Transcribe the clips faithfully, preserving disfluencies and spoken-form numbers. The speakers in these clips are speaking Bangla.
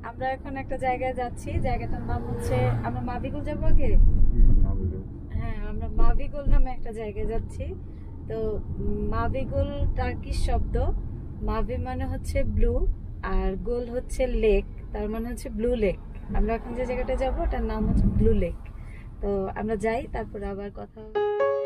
আমরা এখন একটা জায়গায় যাচ্ছি, জায়গাটার নাম হচ্ছে, আমরা মাভিগুল যাবো আগে। হ্যাঁ, আমরা মাভিগুল নামে একটা জায়গায় যাচ্ছি। তো মাভিগুল টার্কিশ শব্দ, মাভি মানে হচ্ছে ব্লু আর গোল হচ্ছে লেক, তার মানে হচ্ছে ব্লু লেক। আমরা এখন যে জায়গাটা যাবো ওটার নাম হচ্ছে ব্লু লেক। তো আমরা যাই, তারপরে আবার কথা হবে।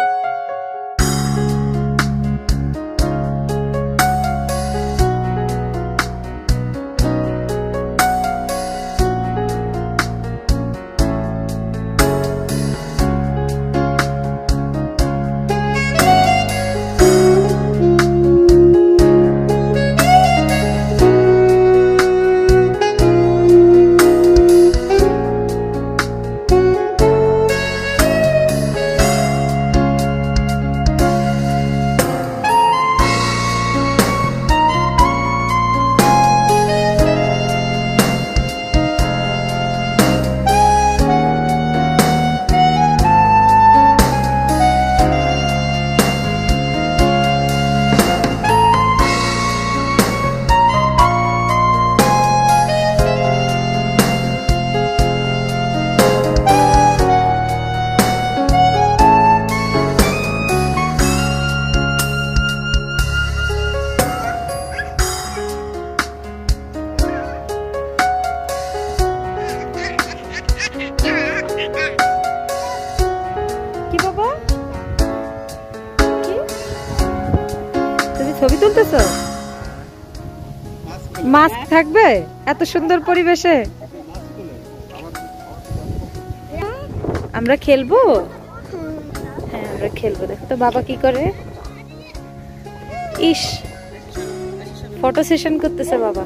ছবি তুলতেছো? মাস্ক থাকবে এত সুন্দর পরিবেশে? আমরা খেলবো? হ্যাঁ, আমরা খেলবো। দেখতো বাবা কি করে। ইস, ফটো সেশন করতেছে বাবা।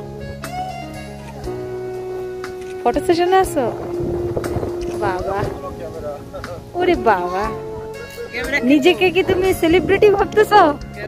ফটো সেশনে আছো বাবা? ওরে বাবা, নিজেকে কি তুমি সেলিব্রিটি ভাবতেছো?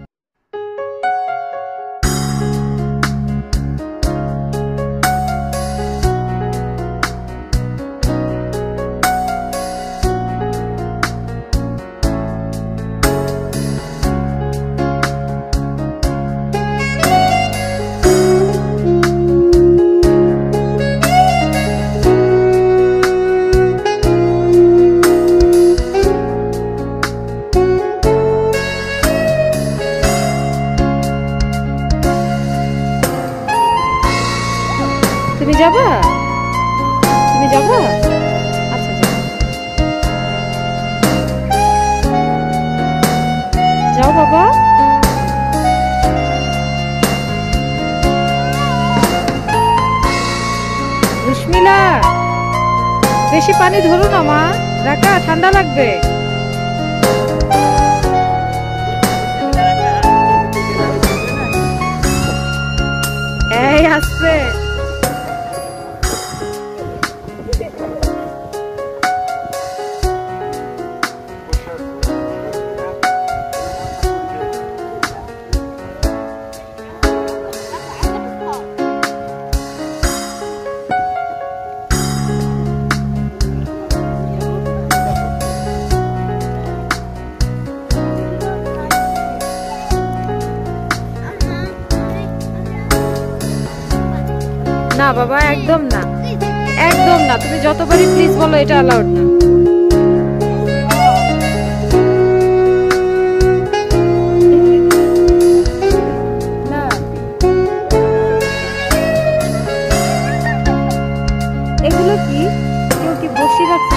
তুমি যাবা? তুমি যাবা? আচ্ছা যাও, যাও বাবা। রুশমিলা, বেশি পানি ধরো না মা, রাখা ঠান্ডা লাগবে। এই আসছে। না বাবা, একদম না, একদম না। তুমি যতবারই প্লিজ বলো, এটা অ্যালাউড না। এগুলো কি কেউ কি বসে রাখছে?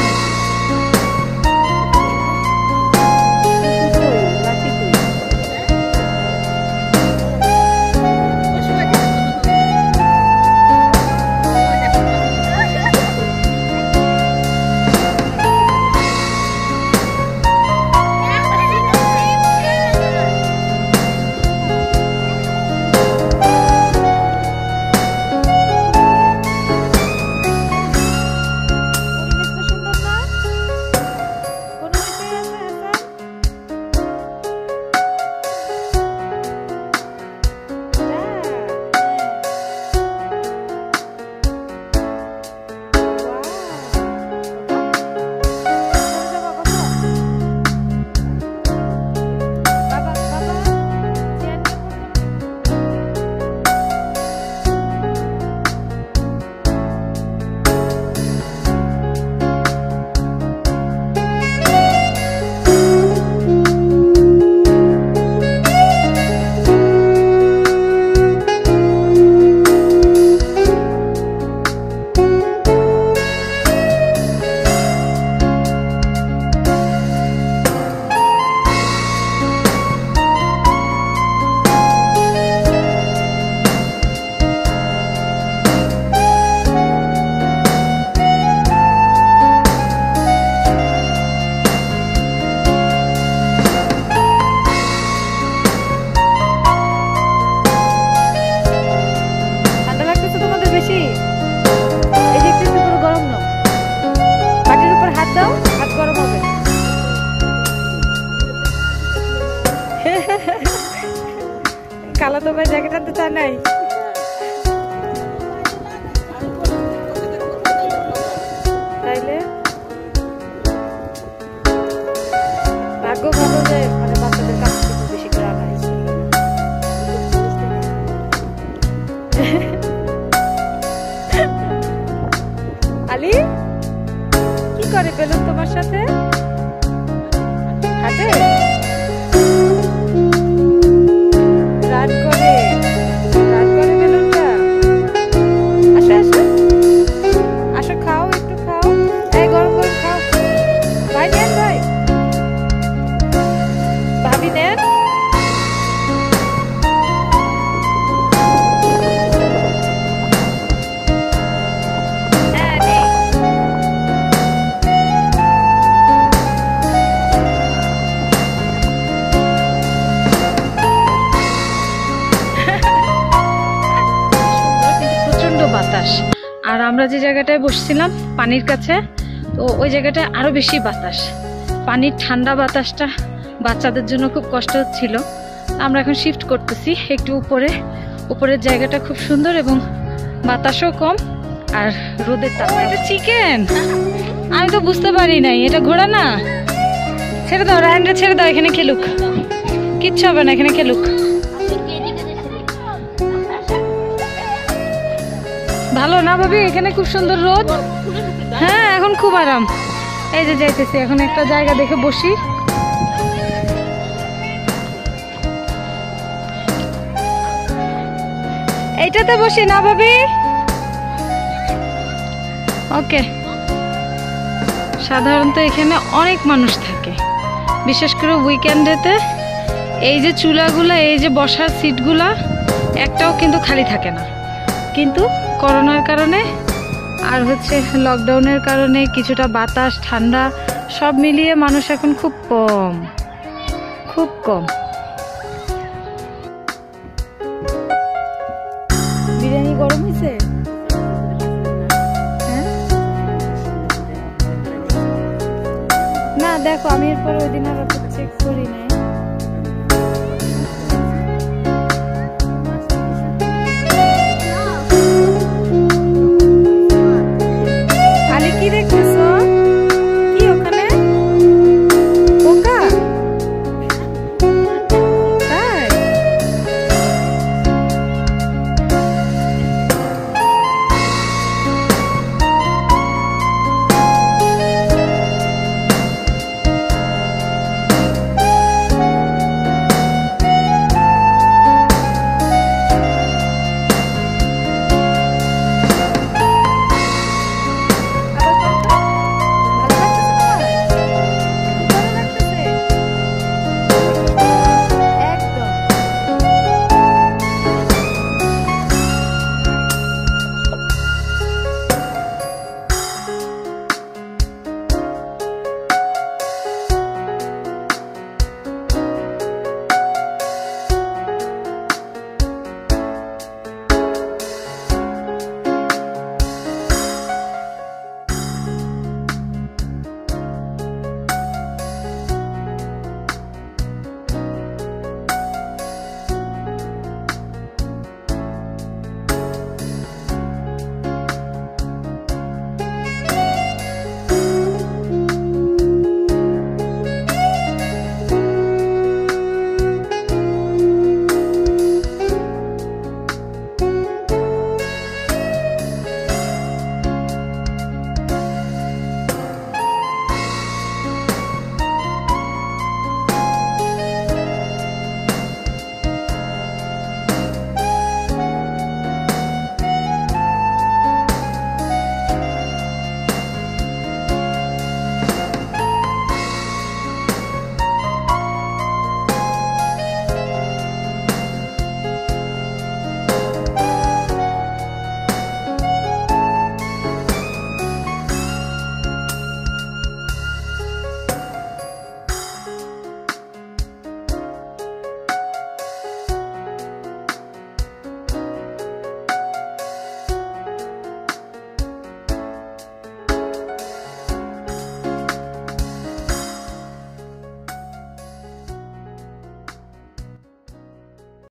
ছোট ভাই জ্যাকেট আনতে চায় নাই? তাইলে ভাগ্য ভালো যে মানে বাচ্চাদের কাছ থেকে বেশি করে আনা হয়েছে। আলী কি করে বেলুন তোমার সাথে হাতে রাত করে রাত করে বেলুনটা? আসো আসো আসো, খাও একটু খাও, এই গরম গরম খাও। ভাই দেন, ভাই ভাবি দেন। বাতাস, আর আমরা যে জায়গাটায় বসছিলাম পানির কাছে, তো ওই জায়গাটায় আরো বেশি বাতাস। পানির ঠান্ডা বাতাসটা বাচ্চাদের জন্য খুব কষ্ট হচ্ছিল। আমরা এখন শিফট করতেছি একটু উপরে। উপরের জায়গাটা খুব সুন্দর এবং বাতাসও কম আর রোদের তাপ। এটা চিকেন, আমি তো বুঝতে পারি নাই। এটা ঘোড়া না? ছেড়ে দাও, রায়নরে ছেড়ে দাও, এখানে খেলুক, কিচ্ছু হবে না, এখানে খেলুক। ভালো না ভাবি? এখানে খুব সুন্দর রোদ। হ্যাঁ এখন খুব আরাম। এই যে যাইতেছি এখন একটা জায়গা দেখে বসি। এইটাতে বসি না ভাবি? ওকে। সাধারণত এখানে অনেক মানুষ থাকে, বিশেষ করে উইকেন্ডেতে। এই যে চুলাগুলা, এই যে বসার সিটগুলা একটাও কিন্তু খালি থাকে না। কিন্তু করোনার কারণে আর হচ্ছে লকডাউনের কারণে কিছুটা বাতাস ঠান্ডা সব মিলিয়ে মানুষ এখন খুব কম, খুব কম। বিরিয়ানি গরম হয়েছে? হ্যাঁ না দেখো, আমি এরপর ওই দিন আর চেক করি নাই।